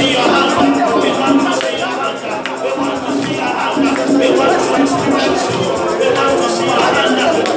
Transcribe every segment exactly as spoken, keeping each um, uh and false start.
see your hand. We want to see your hand. We want to see your hand. We want to experience you. We want to see your hand.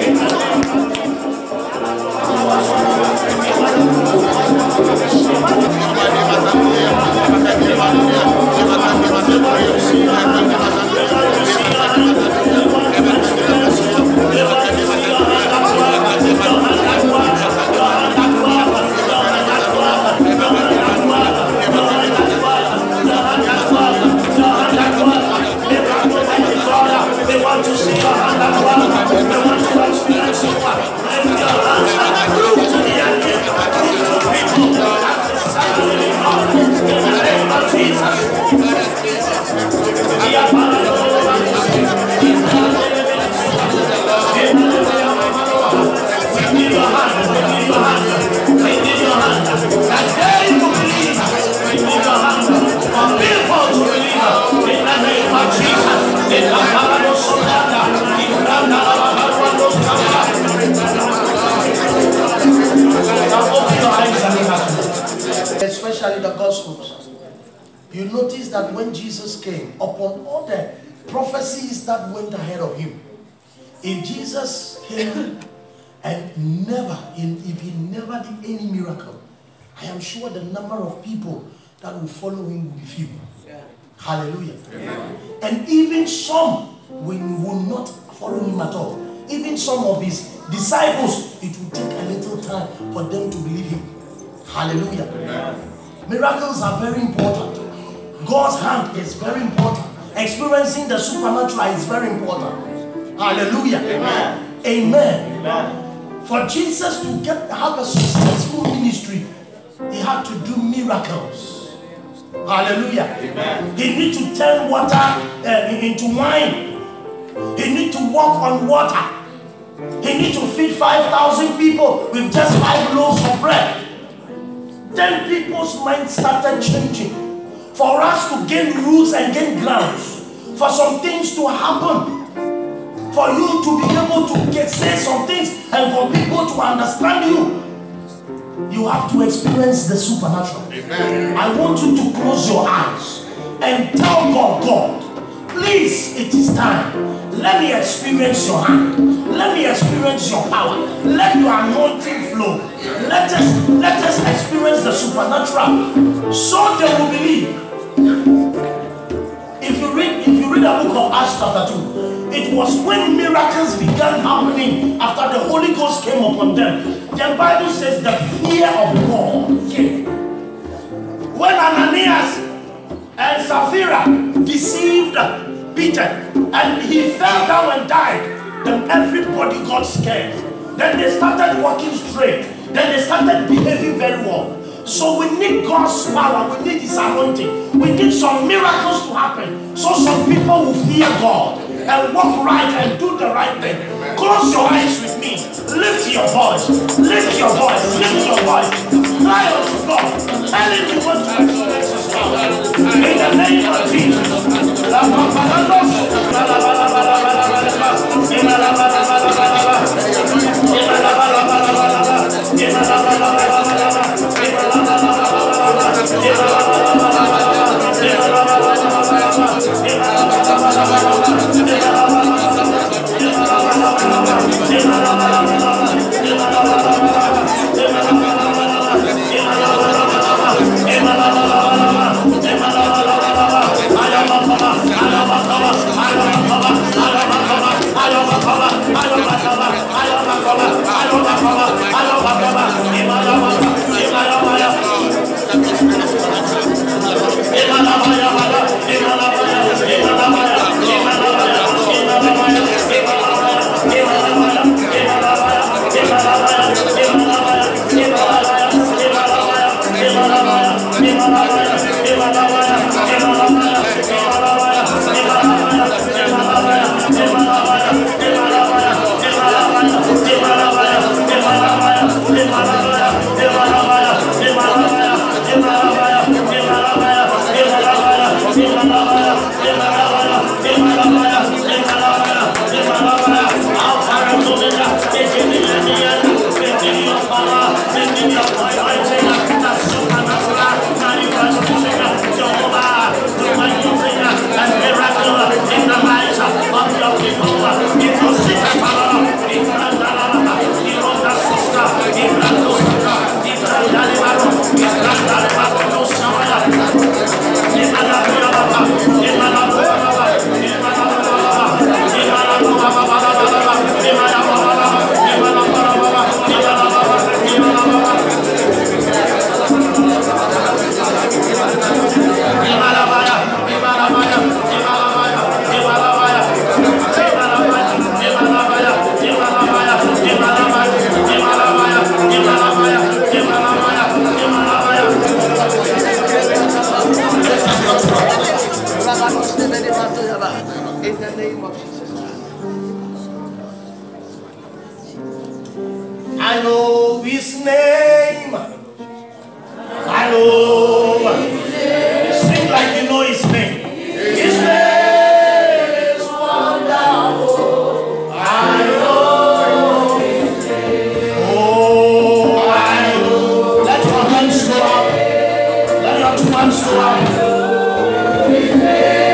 Especially the Gospels, you notice that when Jesus came, upon all the prophecies that went ahead of him, if Jesus came and never, if he never did any miracle, I am sure the number of people that will follow him will be few. Yeah. Hallelujah. Yeah. And even some will, will not follow him at all. Even some of his disciples, it will take a little time for them to believe him. Hallelujah. Yeah. Miracles are very important. God's hand is very important. Experiencing the supernatural is very important. Hallelujah. Amen. Amen. Amen. For Jesus to get have a successful ministry, he had to do miracles. Hallelujah. Amen. He need to turn water uh, into wine. He need to walk on water. He need to feed five thousand people with just five loaves of bread. Then people's minds started changing. For us to gain roots and gain grounds, for some things to happen, for you to be able to get, say some things, and for people to understand you, you have to experience the supernatural. Amen. I want you to close your eyes and tell God, God, please, it is time. Let me experience your hand. Let me experience your power. Let your anointing flow. Let us, let us experience the supernatural, so they will believe. If you read, if you read the book of Acts chapter two, it was when miracles began happening after the Holy Ghost came upon them. The Bible says the fear of God came. When Ananias and Sapphira deceived Peter and he fell down and died, then everybody got scared. Then they started walking straight. Then they started behaving very well. So we need God's power. We need his anointing. We need some miracles to happen, so some people will fear God and walk right and do the right thing. Close your eyes with me. Lift your voice. Lift your voice. Lift your voice. Cry unto God. Tell him you want to experience his power. In the name of Jesus. Your name. I know. Sing like you know his name. His name is wonderful. I know. Oh, I know. Let your hands go up. Let your two hands go up.